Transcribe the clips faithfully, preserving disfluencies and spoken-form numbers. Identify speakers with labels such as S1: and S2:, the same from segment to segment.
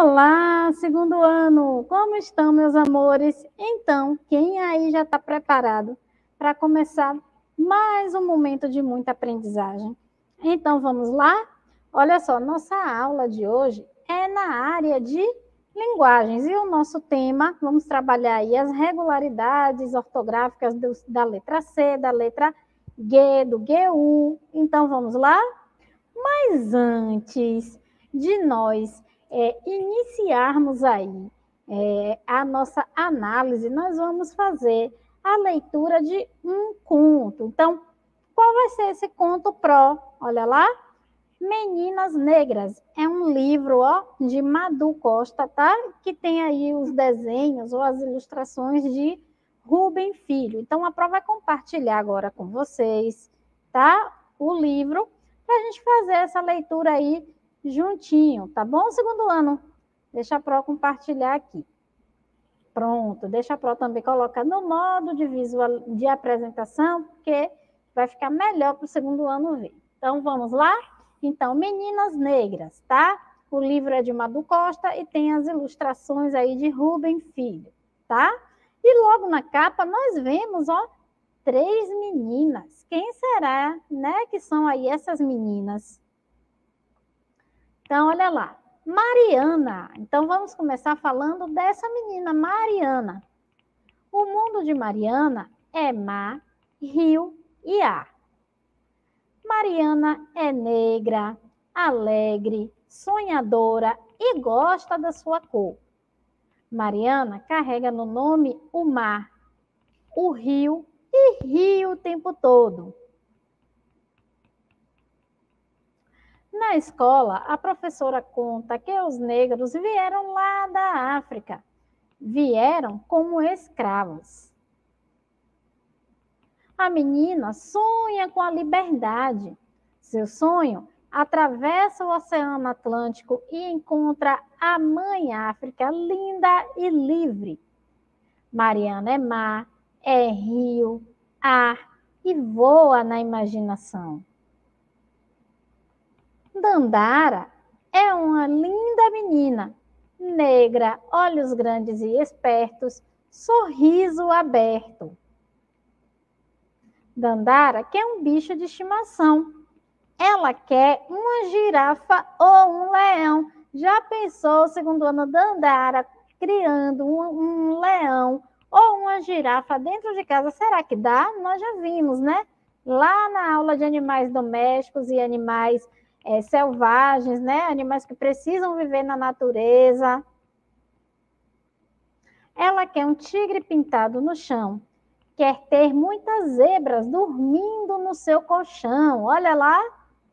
S1: Olá, segundo ano! Como estão, meus amores? Então, quem aí já está preparado para começar mais um momento de muita aprendizagem? Então, vamos lá? Olha só, nossa aula de hoje é na área de linguagens e o nosso tema, vamos trabalhar aí as regularidades ortográficas do, da letra C, da letra G, do G U. Então, vamos lá? Mas antes de nós é, iniciarmos aí é, a nossa análise, nós vamos fazer a leitura de um conto. Então, qual vai ser esse conto pró? Olha lá, Meninas Negras. É um livro, ó, de Madu Costa, tá? Que tem aí os desenhos ou as ilustrações de Rubem Filho. Então, a Pró vai compartilhar agora com vocês, tá? O livro, para a gente fazer essa leitura aí juntinho, tá bom, segundo ano? Deixa a Pró compartilhar aqui. Pronto, deixa a Pró também colocar no modo de visual de apresentação, porque vai ficar melhor para o segundo ano ver. Então, vamos lá? Então, Meninas Negras, tá? O livro é de Madu Costa e tem as ilustrações aí de Rubem Filho, tá? E logo na capa nós vemos, ó, três meninas. Quem será, né, que são aí essas meninas? Então, olha lá. Mariana. Então, vamos começar falando dessa menina, Mariana. O mundo de Mariana é mar, rio e ar. Mariana é negra, alegre, sonhadora e gosta da sua cor. Mariana carrega no nome o mar, o rio e ri o tempo todo. Na escola, a professora conta que os negros vieram lá da África. Vieram como escravos. A menina sonha com a liberdade. Seu sonho atravessa o Oceano Atlântico e encontra a mãe África linda e livre. Mariana é mar, é rio, ar e voa na imaginação. Dandara é uma linda menina, negra, olhos grandes e espertos, sorriso aberto. Dandara quer um bicho de estimação. Ela quer uma girafa ou um leão. Já pensou, segundo Ana Dandara, criando um, um leão ou uma girafa dentro de casa? Será que dá? Nós já vimos, né? Lá na aula de animais domésticos e animais é, selvagens, né? Animais que precisam viver na natureza. Ela quer um tigre pintado no chão. Quer ter muitas zebras dormindo no seu colchão. Olha lá.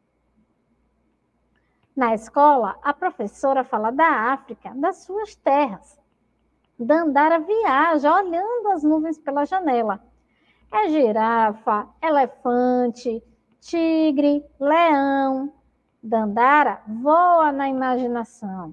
S1: Na escola, a professora fala da África, das suas terras. Dandara viaja olhando as nuvens pela janela. É girafa, elefante, tigre, leão. Dandara voa na imaginação.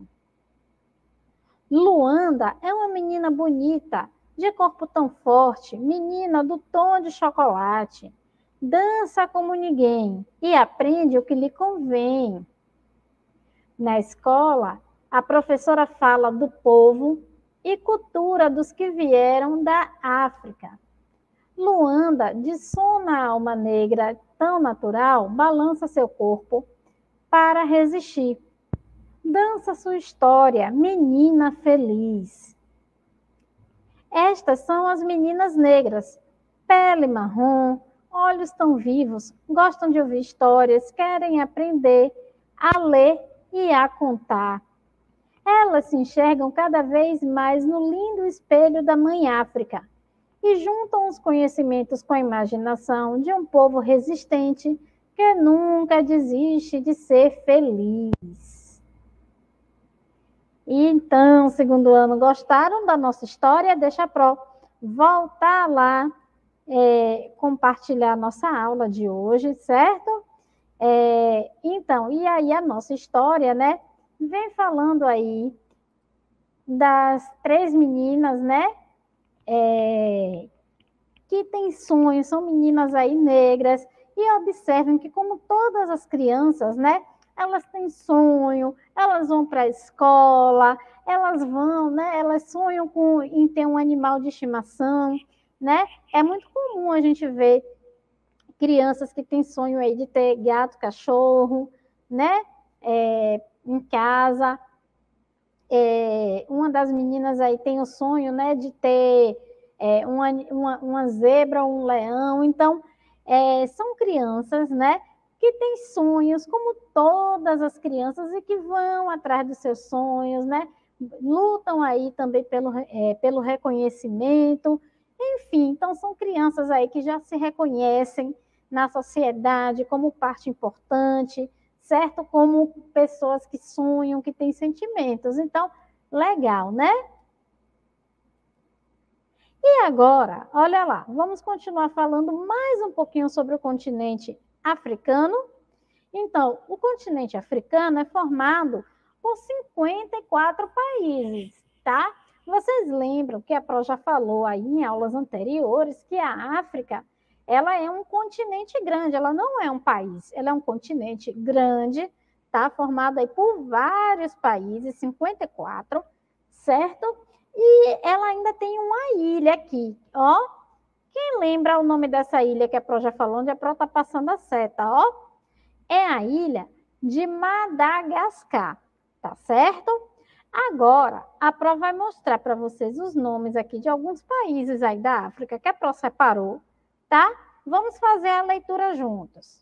S1: Luanda é uma menina bonita, de corpo tão forte, menina do tom de chocolate. Dança como ninguém e aprende o que lhe convém. Na escola, a professora fala do povo e cultura dos que vieram da África. Luanda, de som na alma negra tão natural, balança seu corpo para resistir. Dança sua história, menina feliz. Estas são as meninas negras, pele marrom, olhos tão vivos, gostam de ouvir histórias, querem aprender a ler e a contar. Elas se enxergam cada vez mais no lindo espelho da Mãe África e juntam os conhecimentos com a imaginação de um povo resistente que nunca desiste de ser feliz. E então, segundo ano, gostaram da nossa história? Deixa a Pró voltar lá, é, compartilhar a nossa aula de hoje, certo? É, então, e aí a nossa história, né? Vem falando aí das três meninas, né? É, que têm sonhos, são meninas aí negras, e observem que, como todas as crianças, né? elas têm sonho, elas vão para a escola, elas vão, né? Elas sonham com, em ter um animal de estimação, né? É muito comum a gente ver crianças que têm sonho aí de ter gato, cachorro, né? É, em casa. É, uma das meninas aí tem o sonho, né, de ter é, uma, uma, uma zebra, um leão. Então, é, são crianças, né, que têm sonhos, como todas as crianças, e que vão atrás dos seus sonhos, né, lutam aí também pelo, é, pelo reconhecimento. Enfim, então são crianças aí que já se reconhecem na sociedade como parte importante, certo? Como pessoas que sonham, que têm sentimentos. Então, legal, né? E agora, olha lá, vamos continuar falando mais um pouquinho sobre o continente africano. Então, o continente africano é formado por cinquenta e quatro países, tá? Vocês lembram que a Pro já falou aí em aulas anteriores que a África, ela é um continente grande, ela não é um país, ela é um continente grande, tá? Formado aí por vários países, cinquenta e quatro, certo? E ela ainda tem uma ilha aqui, ó. Quem lembra o nome dessa ilha que a Pro já falou, onde a Pro tá passando a seta, ó? É a ilha de Madagascar, tá certo? Agora, a Pro vai mostrar para vocês os nomes aqui de alguns países aí da África que a Pro separou, tá? Vamos fazer a leitura juntos.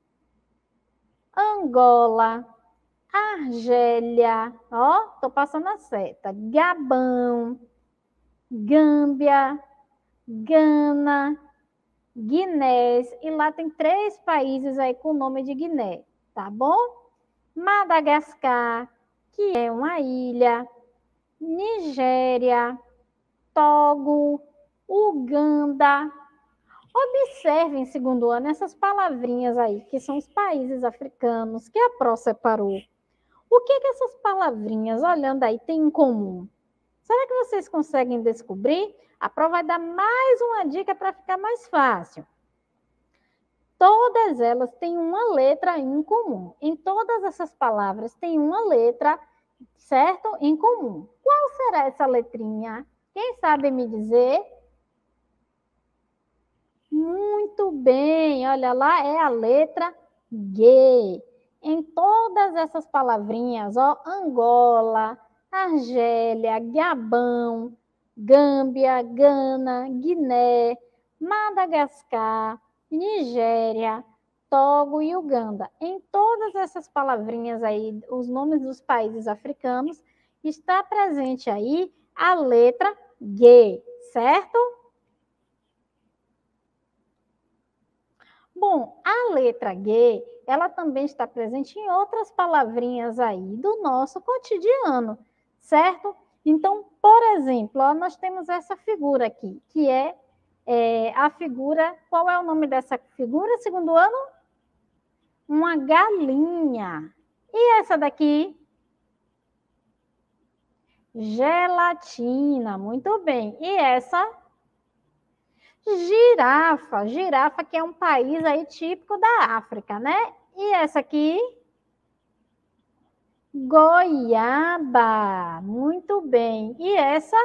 S1: Angola, Argélia, ó, tô passando a seta. Gabão, Gâmbia, Gana, Guiné, e lá tem três países aí com o nome de Guiné, tá bom? Madagascar, que é uma ilha, Nigéria, Togo, Uganda. Observem, segundo ano, essas palavrinhas aí, que são os países africanos que a Pro separou. O que, que essas palavrinhas, olhando aí, têm em comum? Será que vocês conseguem descobrir? A Pro vai dar mais uma dica para ficar mais fácil. Todas elas têm uma letra em comum. Em todas essas palavras tem uma letra, certo? Em comum. Qual será essa letrinha? Quem sabe me dizer? Muito bem, olha lá, é a letra G. Em todas essas palavrinhas, ó, Angola, Argélia, Gabão, Gâmbia, Gana, Guiné, Madagascar, Nigéria, Togo e Uganda. Em todas essas palavrinhas aí, os nomes dos países africanos, está presente aí a letra G, certo? Bom, a letra G, ela também está presente em outras palavrinhas aí do nosso cotidiano, certo? Então, por exemplo, ó, nós temos essa figura aqui, que é, é a figura... Qual é o nome dessa figura, segundo ano? Uma galinha. E essa daqui? Gelatina, muito bem. E essa? Girafa, girafa que é um país aí típico da África, né? E essa aqui? Goiaba, muito bem. E essa?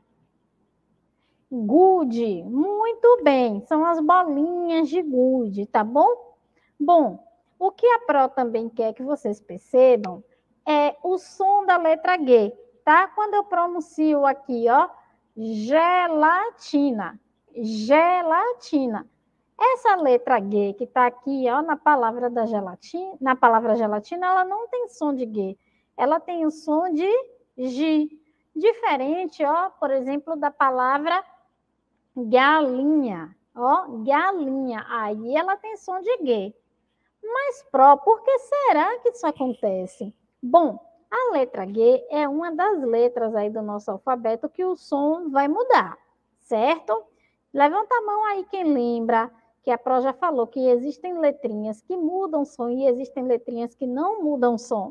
S1: Gude, muito bem. São as bolinhas de gude, tá bom? Bom, o que a Pro também quer que vocês percebam é o som da letra G, tá? Quando eu pronuncio aqui, ó, gelatina, gelatina. Essa letra G que está aqui, ó, na palavra da gelatina, na palavra gelatina, ela não tem som de G, ela tem o som de G. Diferente, ó, por exemplo, da palavra galinha, ó, galinha. Aí ela tem som de G. Mas, Pro, por que será que isso acontece? Bom, a letra G é uma das letras aí do nosso alfabeto que o som vai mudar, certo? Levanta a mão aí quem lembra que a Pro já falou que existem letrinhas que mudam som e existem letrinhas que não mudam som.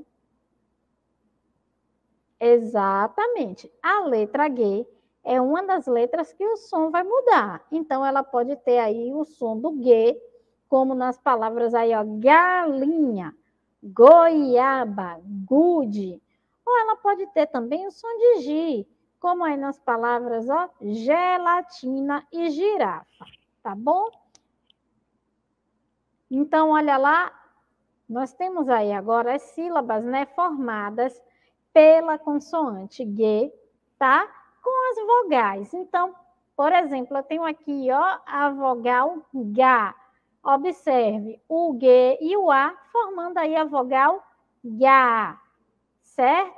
S1: Exatamente. A letra G é uma das letras que o som vai mudar. Então, ela pode ter aí o som do G, como nas palavras aí, ó, galinha, goiaba, gude. Ou ela pode ter também o som de gi, como aí nas palavras, ó, gelatina e girafa, tá bom? Então, olha lá, nós temos aí agora as sílabas, né, formadas pela consoante G, tá? Com as vogais. Então, por exemplo, eu tenho aqui, ó, a vogal G. Observe o G e o A formando aí a vogal G, certo?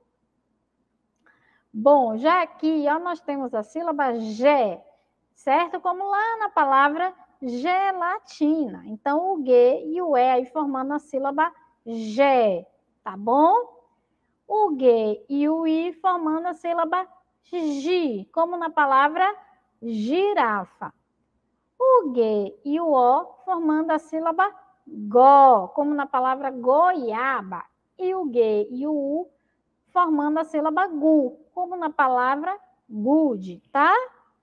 S1: Bom, já aqui, ó, nós temos a sílaba G, certo? Como lá na palavra gelatina. Então, o G e o E aí formando a sílaba G, tá bom? O G e o I formando a sílaba G, como na palavra girafa. O G e o O formando a sílaba Go, como na palavra goiaba. E o G e o U formando a sílaba Gu, como na palavra gude, tá?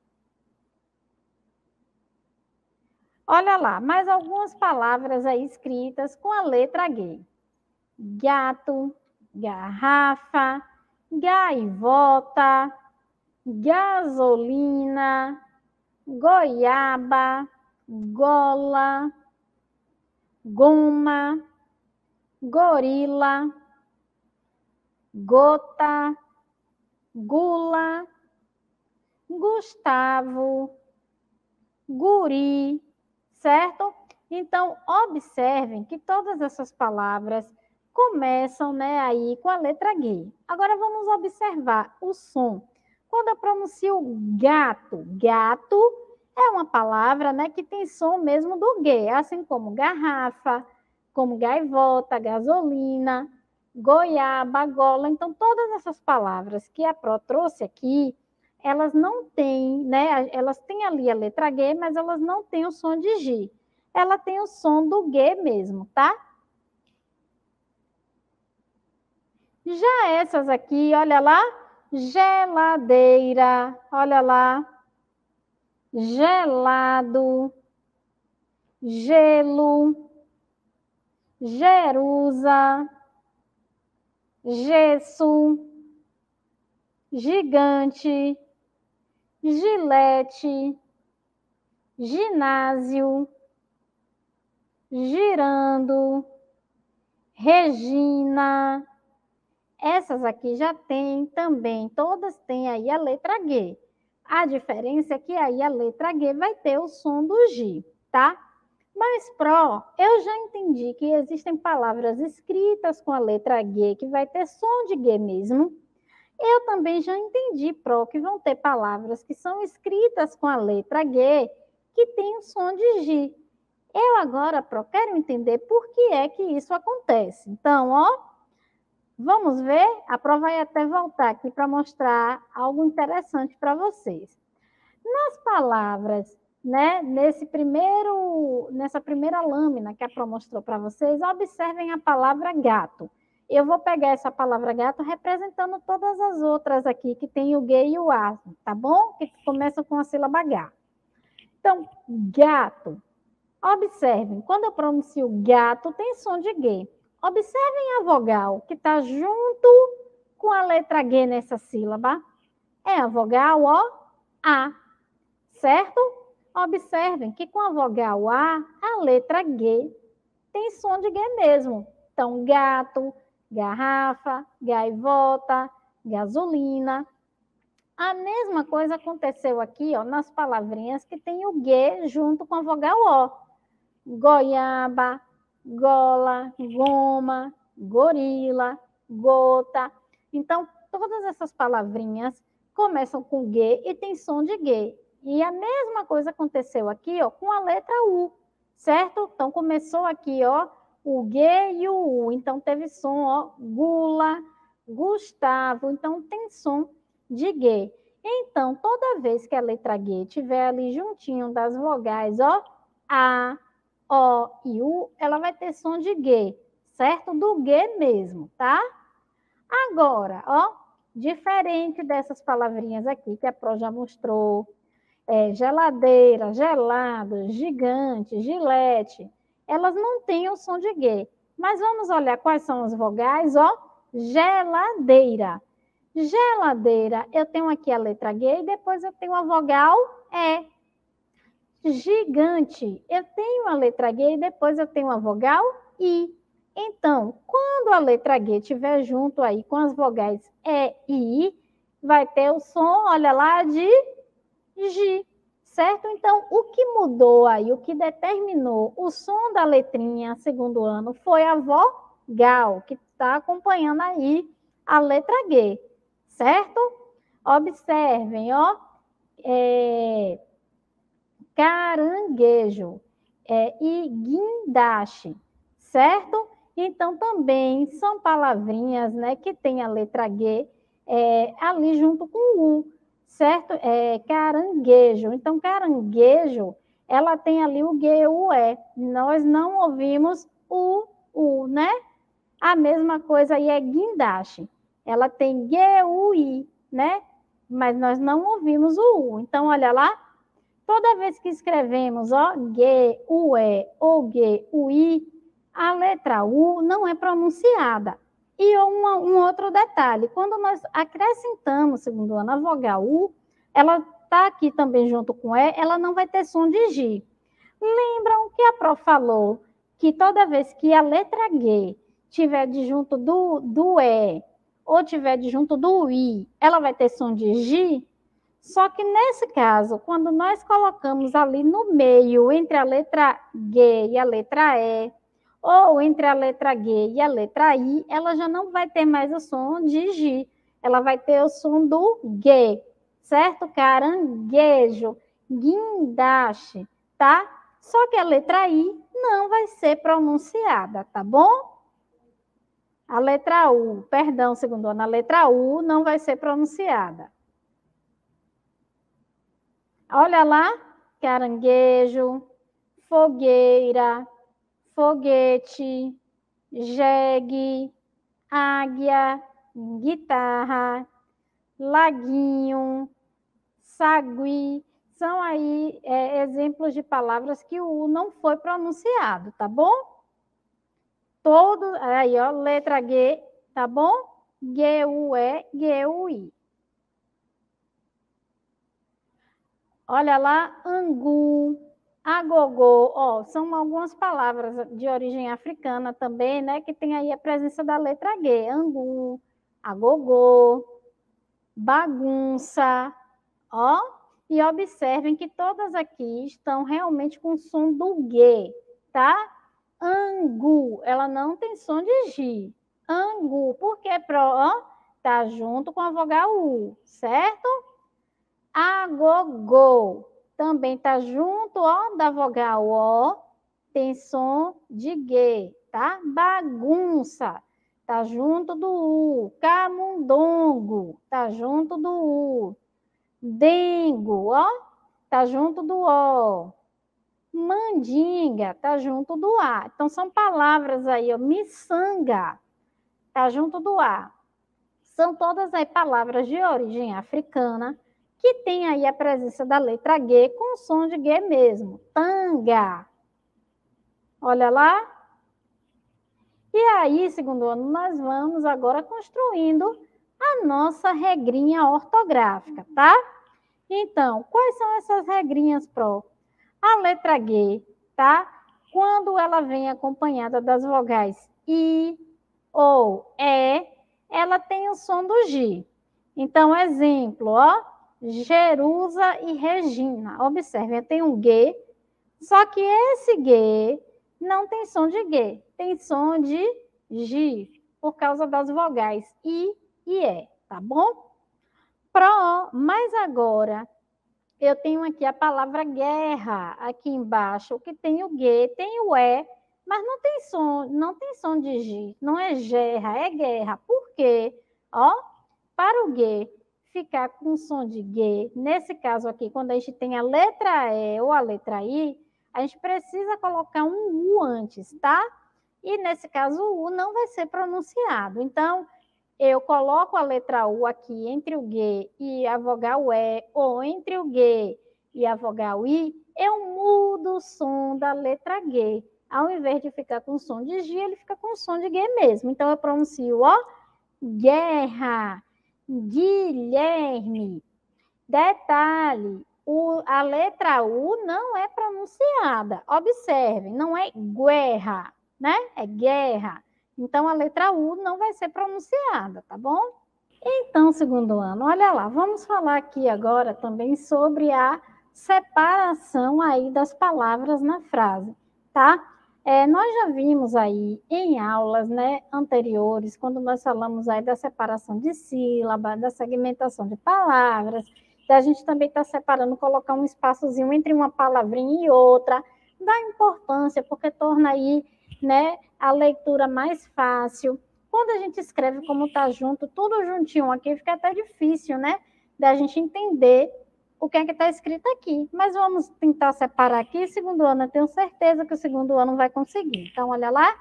S1: Olha lá, mais algumas palavras aí escritas com a letra G. Gato, garrafa, gaivota, gasolina, goiaba, gola, goma, gorila, gota, gula, Gustavo, guri, certo? Então, observem que todas essas palavras começam, né, aí com a letra G. Agora vamos observar o som. Quando eu pronuncio gato, gato é uma palavra, né, que tem som mesmo do G, assim como garrafa, como gaivota, gasolina, goiaba, gola. Então, todas essas palavras que a Pro trouxe aqui, elas não têm, né, elas têm ali a letra G, mas elas não têm o som de G. Ela tem o som do G mesmo, tá? Já essas aqui, olha lá, geladeira, olha lá, gelado, gelo, Jerusa, gesso, gigante, gilete, ginásio, girando, Regina. Essas aqui já tem também, todas têm aí a letra G. A diferença é que aí a letra G vai ter o som do G, tá? Mas, Pro, eu já entendi que existem palavras escritas com a letra G que vai ter som de G mesmo. Eu também já entendi, Pro, que vão ter palavras que são escritas com a letra G que tem o som de G. Eu agora, Pro, quero entender por que é que isso acontece. Então, ó, vamos ver? A Pro vai até voltar aqui para mostrar algo interessante para vocês. Nas palavras, né, nesse primeiro, nessa primeira lâmina que a Pro mostrou para vocês, observem a palavra gato. Eu vou pegar essa palavra gato representando todas as outras aqui que tem o G e o A, tá bom? Que começam com a sílaba H. Então, gato. Observem, quando eu pronuncio gato, tem som de G. Observem a vogal que está junto com a letra G nessa sílaba. É a vogal, ó, A, certo? Observem que com a vogal A, a letra G tem som de G mesmo. Então, gato, garrafa, gaivota, gasolina. A mesma coisa aconteceu aqui, ó, nas palavrinhas que tem o G junto com a vogal O. Goiaba, gola, goma, gorila, gota. Então, todas essas palavrinhas começam com G e tem som de G. E a mesma coisa aconteceu aqui, ó, com a letra U, certo? Então, começou aqui, ó, o G e o U. Então, teve som, ó, gula, Gustavo. Então, tem som de G. Então, toda vez que a letra G estiver ali juntinho das vogais, ó, A, O e U, ela vai ter som de G, certo? Do G mesmo, tá? Agora, ó, diferente dessas palavrinhas aqui que a Pro já mostrou, é, geladeira, gelado, gigante, gilete, elas não têm o som de G. Mas vamos olhar quais são as vogais, ó. Geladeira. Geladeira, eu tenho aqui a letra G e depois eu tenho a vogal E. Gigante, eu tenho a letra G e depois eu tenho a vogal I. Então, quando a letra G estiver junto aí com as vogais E e I, vai ter o som, olha lá, de G, certo? Então, o que mudou aí, o que determinou o som da letrinha segundo ano foi a vogal, que está acompanhando aí a letra G, certo? Observem, ó, é, caranguejo é, e guindaste, certo? Então, também são palavrinhas, né, que tem a letra G é, ali junto com o U, certo? É, caranguejo. Então, caranguejo, ela tem ali o G, o E. Nós não ouvimos o U, né? A mesma coisa aí é guindaste. Ela tem G, U, I, né? Mas nós não ouvimos o U. Então, olha lá. Toda vez que escrevemos, ó, G, U, E ou G, U, I, a letra U não é pronunciada. E um, um outro detalhe, quando nós acrescentamos, segundo ano, a vogal U, ela está aqui também junto com E, ela não vai ter som de G. Lembram que a prof falou que toda vez que a letra G tiver de junto do, do E ou tiver de junto do I, ela vai ter som de G? Só que nesse caso, quando nós colocamos ali no meio, entre a letra G e a letra E, ou entre a letra G e a letra I, ela já não vai ter mais o som de G. Ela vai ter o som do G, certo? Caranguejo, guindaste, tá? Só que a letra I não vai ser pronunciada, tá bom? A letra U, perdão, segundo ano, a letra U não vai ser pronunciada. Olha lá, caranguejo, fogueira, foguete, jegue, águia, guitarra, laguinho, sagui. São aí é, exemplos de palavras que o U não foi pronunciado, tá bom? Todo, aí ó, letra G, tá bom? G, U, E, G, U, I. Olha lá, angu, agogô, ó, são algumas palavras de origem africana também, né, que tem aí a presença da letra G, angu, agogô, bagunça, ó, e observem que todas aqui estão realmente com o som do G, tá? Angu, ela não tem som de G, angu, porque pro, ó, tá junto com a vogal U, certo? Agogô, também tá junto, ó, da vogal O, tem som de G, tá? Bagunça, tá junto do U. Camundongo, tá junto do U. Dengo, ó, tá junto do O. Mandinga, tá junto do A. Então, são palavras aí, ó, miçanga, tá junto do A. São todas aí palavras de origem africana, que tem aí a presença da letra G com o som de G mesmo. Tanga. Olha lá. E aí, segundo ano, nós vamos agora construindo a nossa regrinha ortográfica, tá? Então, quais são essas regrinhas, Pro? A letra G, tá? Quando ela vem acompanhada das vogais I ou E, ela tem o som do G. Então, exemplo, ó. Jerusa e Regina. Observem, tem um G, só que esse G não tem som de G, tem som de G, por causa das vogais I e E, tá bom? Pro, mas agora eu tenho aqui a palavra guerra, aqui embaixo, que tem o G, tem o E, mas não tem som, não tem som de G, não é gerra, é guerra. Por quê? Ó, para o G ficar com som de G, nesse caso aqui, quando a gente tem a letra E ou a letra I, a gente precisa colocar um U antes, tá? E nesse caso o U não vai ser pronunciado. Então, eu coloco a letra U aqui entre o G e a vogal E, ou entre o G e a vogal I, eu mudo o som da letra G. ao invés de ficar com som de G, ele fica com som de G mesmo. Então, eu pronuncio, ó, guerra, Guilherme. Detalhe, o, a letra U não é pronunciada. Observem, não é guerra, né? É guerra. Então, a letra U não vai ser pronunciada, tá bom? Então, segundo ano, olha lá, vamos falar aqui agora também sobre a separação aí das palavras na frase, tá? É, nós já vimos aí em aulas, né, anteriores, quando nós falamos aí da separação de sílaba, da segmentação de palavras, da gente também estar tá separando, colocar um espaçozinho entre uma palavrinha e outra, dá importância, porque torna aí, né, a leitura mais fácil. Quando a gente escreve como está junto, tudo juntinho aqui, fica até difícil, né, da gente entender o que é que está escrito aqui. Mas vamos tentar separar aqui. Segundo ano, eu tenho certeza que o segundo ano vai conseguir. Então, olha lá.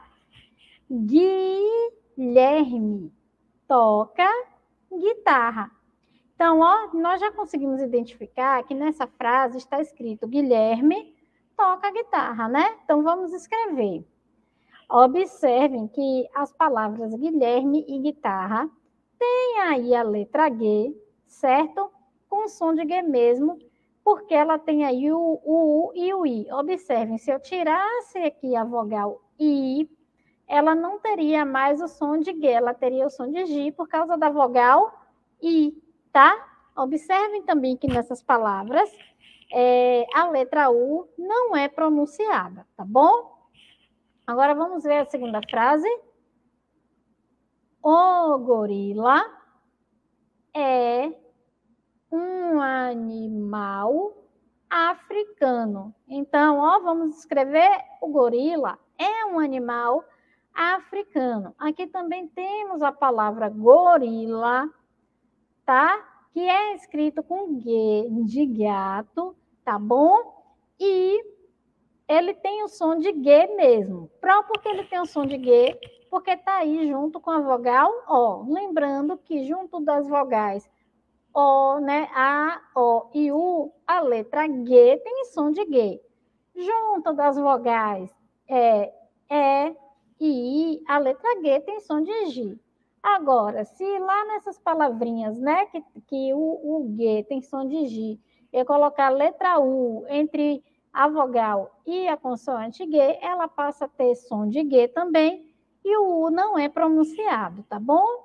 S1: Guilherme toca guitarra. Então, ó, nós já conseguimos identificar que nessa frase está escrito Guilherme toca guitarra, né? Então, vamos escrever. Observem que as palavras Guilherme e guitarra têm aí a letra G, certo? Com som de G mesmo, porque ela tem aí o, o U e o I. Observem, se eu tirasse aqui a vogal I, ela não teria mais o som de G, ela teria o som de G por causa da vogal I, tá? Observem também que nessas palavras, é, a letra U não é pronunciada, tá bom? Agora vamos ver a segunda frase. O gorila é um animal africano. Então, ó, vamos escrever o gorila é um animal africano. Aqui também temos a palavra gorila, tá? Que é escrito com G de gato, tá bom? E ele tem o som de G mesmo. Por que ele tem o som de G? Porque tá aí junto com a vogal O. Lembrando que junto das vogais O, né, A, O e U, a letra G tem som de G. Junto das vogais é, E e I, a letra G tem som de G. Agora, se lá nessas palavrinhas, né, que, que o, o G tem som de G, eu colocar a letra U entre a vogal e a consoante G, ela passa a ter som de G também, e o U não é pronunciado, tá bom?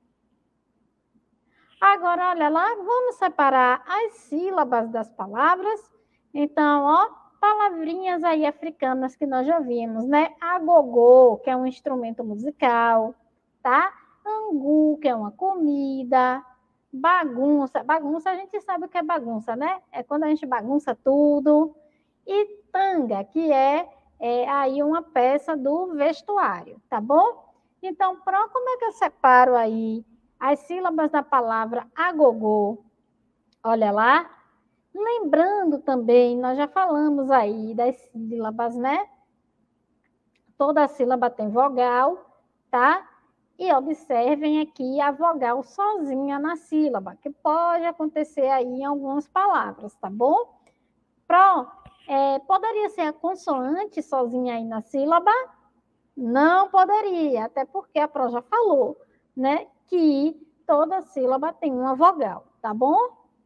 S1: Agora, olha lá, vamos separar as sílabas das palavras. Então, ó, palavrinhas aí africanas que nós já vimos, né? Agogô, que é um instrumento musical, tá? Angu, que é uma comida. Bagunça. Bagunça, a gente sabe o que é bagunça, né? É quando a gente bagunça tudo. E tanga, que é, é aí uma peça do vestuário, tá bom? Então, pronto, como é que eu separo aí as sílabas da palavra agogô? Olha lá. Lembrando também, nós já falamos aí das sílabas, né? Toda sílaba tem vogal, tá? E observem aqui a vogal sozinha na sílaba, que pode acontecer aí em algumas palavras, tá bom? Pronto. É, poderia ser a consoante sozinha aí na sílaba? Não poderia, até porque a Pro já falou, né? Que toda sílaba tem uma vogal, tá bom?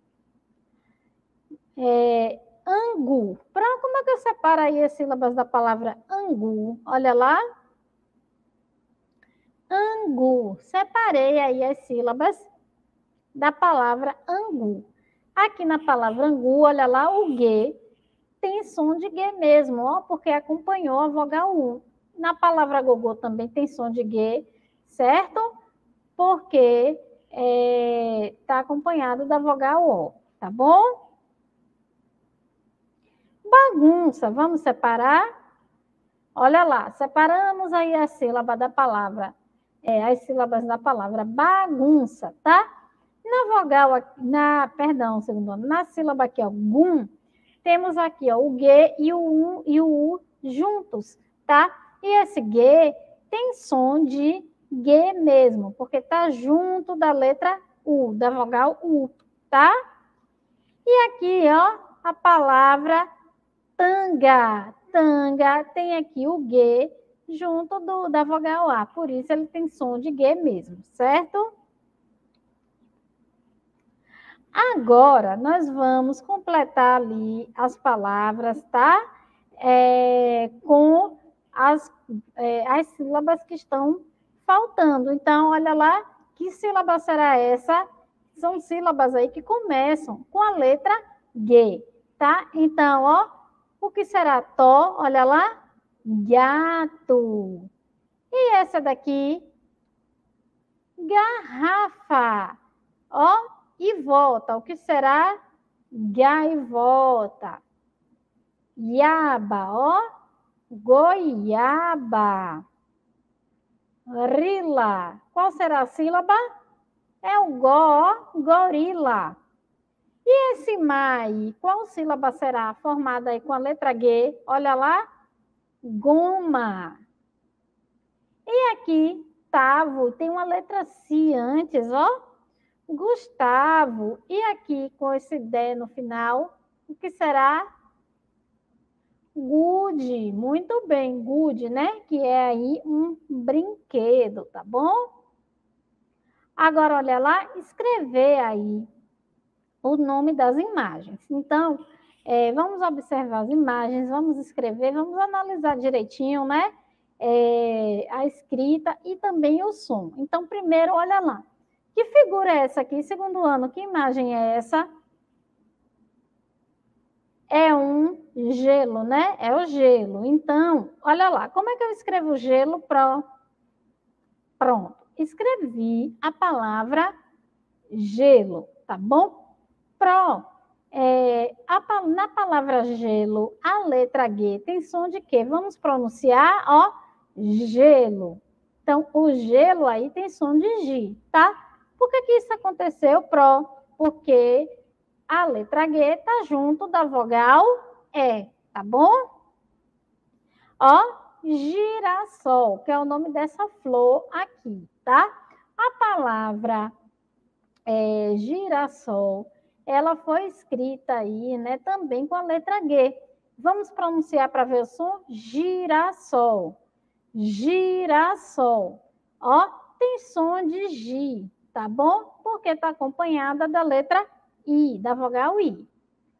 S1: É, angu. Pro, como é que eu separo aí as sílabas da palavra angu? Olha lá. Angu. Separei aí as sílabas da palavra angu. Aqui na palavra angu, olha lá, o G tem som de G mesmo, ó, porque acompanhou a vogal U. Na palavra gogô também tem som de G, certo? Porque está é, acompanhado da vogal O, tá bom? Bagunça, vamos separar? Olha lá, separamos aí a sílaba da palavra, é, as sílabas da palavra bagunça, tá? Na vogal, na, perdão, segundo nome, na sílaba aqui, ó, gum, temos aqui, ó, o G e o U, e o U juntos, tá? E esse G tem som de G mesmo, porque tá junto da letra U, da vogal U, tá? E aqui, ó, a palavra tanga. tanga tem aqui o G junto do, da vogal A, por isso ele tem som de G mesmo, certo? Agora, nós vamos completar ali as palavras, tá? É, com as, é, as sílabas que estão faltando. Então, olha lá, que sílaba será essa? São sílabas aí que começam com a letra G, tá? Então, ó, o que será tó? Olha lá, gato. E essa daqui? Garrafa. Ó, e volta. O que será? Gaivota. Iaba, ó. Goiaba. Rila. Qual será a sílaba? É o go, gorila. E esse mai, qual sílaba será? Formada aí com a letra G. Olha lá. Goma. E aqui, Tavo, tem uma letra C antes, ó. Gustavo. E aqui, com esse D no final, o que será? Good. Muito bem, good, né? Que é aí um brinquedo, tá bom? Agora, olha lá, escrever aí o nome das imagens. Então, é, vamos observar as imagens, vamos escrever, vamos analisar direitinho, né? É, a escrita e também o som. Então, primeiro, olha lá. Que figura é essa aqui? Segundo ano, que imagem é essa? É um gelo, né? É o gelo. Então, olha lá. Como é que eu escrevo gelo? Pro... Pronto. Escrevi a palavra gelo, tá bom? Pro. É, a, na palavra gelo, a letra G tem som de quê? Vamos pronunciar, ó, gelo. Então, o gelo aí tem som de G, tá? Por que que isso aconteceu, Pro? Porque a letra G está junto da vogal E, tá bom? Ó, girassol, que é o nome dessa flor aqui, tá? A palavra é, girassol, ela foi escrita aí, né, também com a letra G. Vamos pronunciar para ver o som? Girassol. Girassol. Ó, tem som de G, tá bom? Porque está acompanhada da letra I, da vogal I.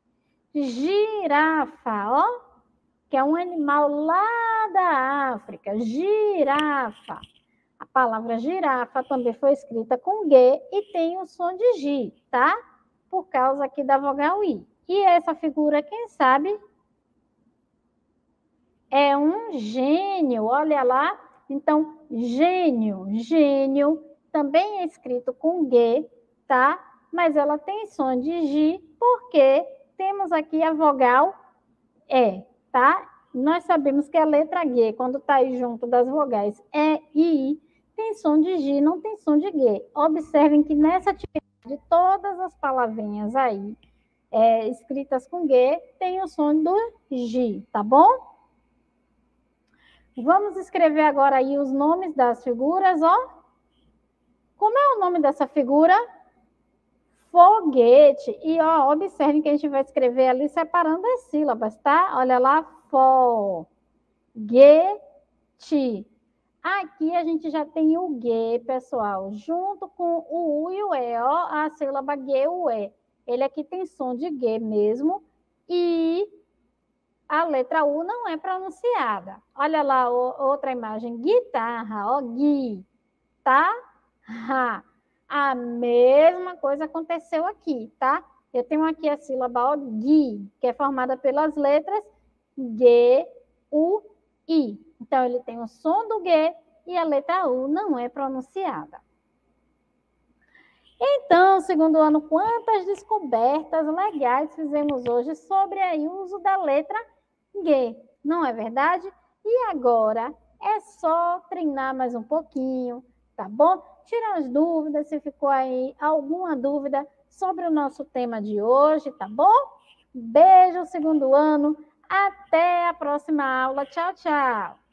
S1: Girafa, ó, que é um animal lá da África. Girafa. A palavra girafa também foi escrita com G e tem o som de G, tá? Por causa aqui da vogal I. E essa figura, quem sabe? É um gênio, olha lá. Então, gênio, gênio, também é escrito com G, tá? Mas ela tem som de G, porque temos aqui a vogal E, tá? Nós sabemos que a letra G, quando está aí junto das vogais E e I, tem som de G, não tem som de G. Observem que nessa atividade, todas as palavrinhas aí, é, escritas com G, tem o som do G, tá bom? Vamos escrever agora aí os nomes das figuras, ó. Como é o nome dessa figura? Foguete. E, ó, observem que a gente vai escrever ali separando as sílabas, tá? Olha lá, fo, ge, ti. Aqui a gente já tem o G, pessoal, junto com o U e o E, ó, a sílaba G, o E. Ele aqui tem som de G mesmo e a letra U não é pronunciada. Olha lá outra imagem, guitarra, ó, gui, tá? Ha. A mesma coisa aconteceu aqui, tá? Eu tenho aqui a sílaba ó, gui, que é formada pelas letras G, U, I. Então, ele tem o som do G e a letra U não é pronunciada. Então, segundo ano, quantas descobertas legais fizemos hoje sobre aí, o uso da letra G, não é verdade? E agora é só treinar mais um pouquinho, tá bom? Tirar as dúvidas, se ficou aí alguma dúvida sobre o nosso tema de hoje, tá bom? Beijo, segundo ano. Até a próxima aula. Tchau, tchau.